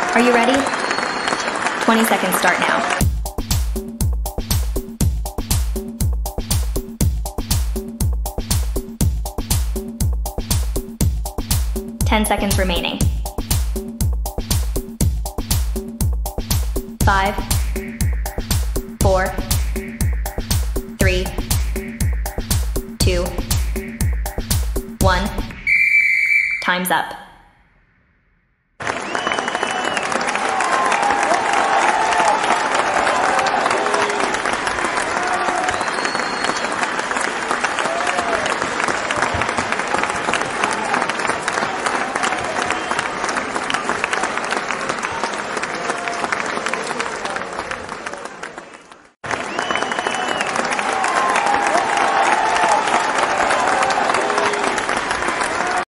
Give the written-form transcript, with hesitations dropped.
Are you ready? 20 seconds start now. 10 seconds remaining. 5, 4, 3, 2, 1. Time's up.